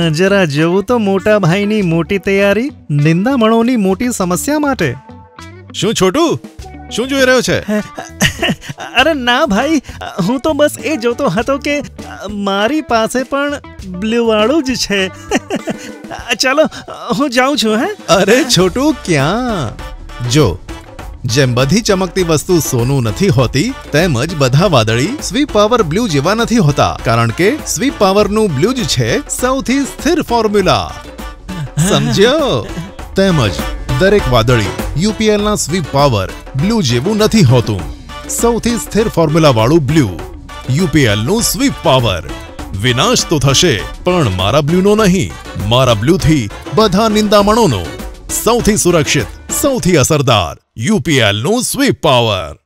જરા જોવું તો મોટા ભાઈની મોટી તૈયારી નિંદામણોની મોટી સમસ્યા માટે. શું છોટું, શું જોઈ રહ્યો છે? અરે ના ભાઈ, હું તો બસ એ જોતો હતો કે મારી પાસે પણ બ્લુ વાળું જ છે. ચાલો હું જાઉં છું. હે અરે છોટું, ક્યાં? જો, જેમ બધી ચમકતી વસ્તુ સોનું નથી હોતી, તેમ જ બધા વાદળી સ્વીપ પાવર બ્લુ જેવા નથી હોતા, કારણ કે સ્વીપ પાવરનું બ્લુ જ છે સૌથી સ્થિર ફોર્મ્યુલા. સમજ્યો? તેમજ દરેક વાદળી યુપીએલના સ્વીપ પાવર બ્લુ જેવું નથી હોતું. સૌથી સ્થિર ફોર્મ્યુલા વાળું બ્લુ, યુપીએલનું સ્વીપ પાવર. વિનાશ તો થશે, પણ મારા બ્લુનો નહીં. મારા બ્લુથી બધા નિંદામણોનો સૌથી સુરક્ષિત, સૌથી અસરદાર યુપીએલનું સ્વીપ પાવર.